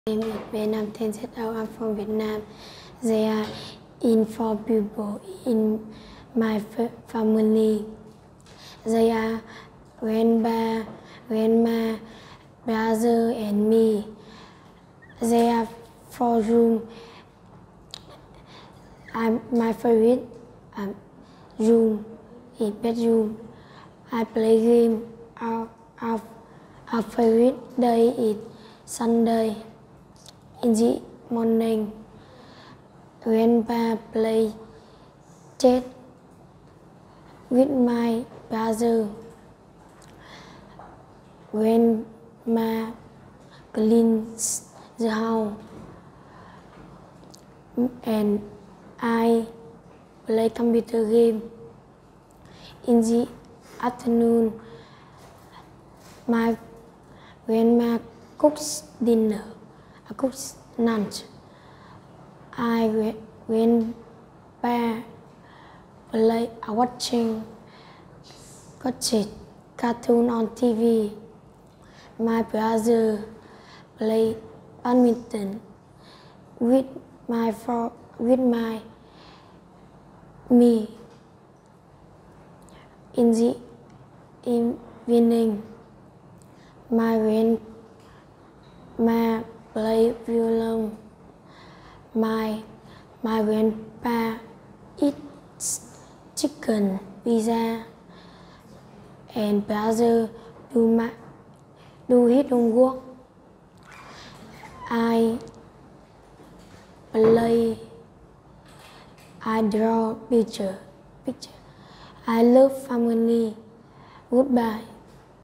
Name is Vietnam Tensetao. I'm from Vietnam. There are in 4 people in my family. They are grandpa, grandma, brother, and me. There are 4 rooms. My favorite room is bedroom. I play game. Our favorite day is Sunday. In the morning, grandpa play chess with my brother. Grandma cleans the house, and I play computer game. In the afternoon, my grandma cooks dinner. I cook lunch. Grandpa watching cartoon on TV. My brother play badminton with me. In the evening, my grandma play violin. My grandpa eats chicken, pizza, and brother do his homework. I draw picture. I love family. Goodbye.